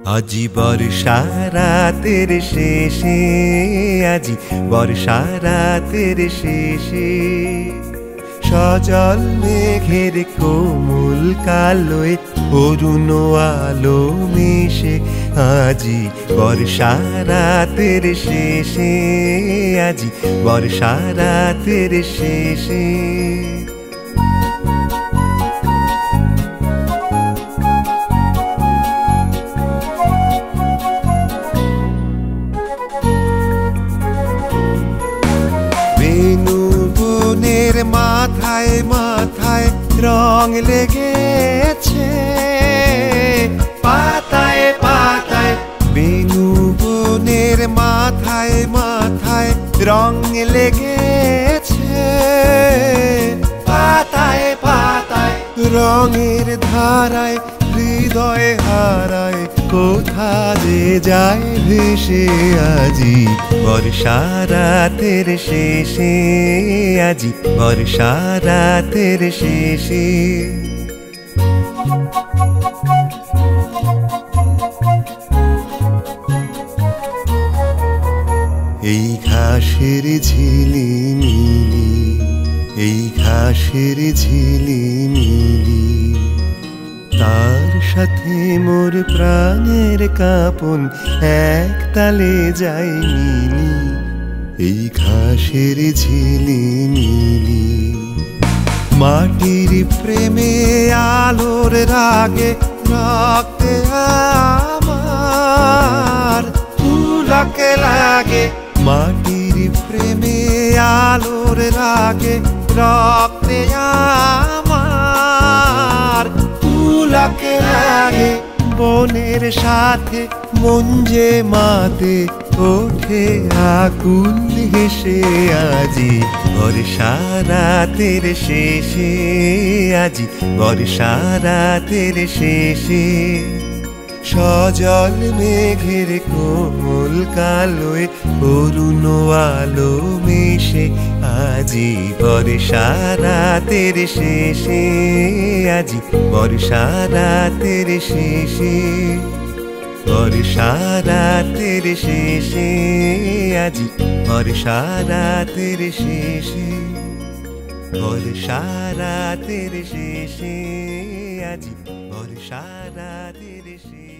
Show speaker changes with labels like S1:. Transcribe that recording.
S1: আজি বর্ষা রাতের শেষে, আজি বর্ষা রাতের শেষে, সজল মেঘের কোমল কালোয় অরুণ আলো মিশে। আজি বর্ষা রাতের শেষে, আজি বর্ষা রাতের শেষে। বনের মাথায় মাথায় রং লেগেছে, পাতায় পাতায় বেনু বনের মাথায় মাথায় রং লেগেছে, পাতায় পাতায় রঙের ধারায় হৃদয় হারায় কোথা যে যায় ভেসে। আজি বর্ষা রাতের শেষে, আজি বর্ষা রাতের শেষে। এই ঘাসের ঝিলিমিলি, এই ঘাসের ঝিলিমিলি, তার সাথে মোর প্রাণের কাপন এক তালে যাই মিলি। এই ঘাসের ঝিলিমিলি, মাটির প্রেমে আলোর রাগে রক্তে আমার পুলকে লাগে। মাটির প্রেমে আলোর রাগে রক্তে আমার পুলকে লাগে। বনের সাথে মন যে মাতে ওঠে আকুল হেসে। আজি বর্ষা রাতের শেষে, আজি বর্ষা রাতের শেষে, সজল মেঘের কোমল কালোয় অরুণ আলো মিশে। আজি বর্ষা রাতের শেষে, আজি বর্ষা রাতের শেষে, বর্ষা রাতের শেষে, আজি বর্ষা রাতের শেষে, বর্ষা রাতের শেষে, আজি বর্ষা রাতের শেষে।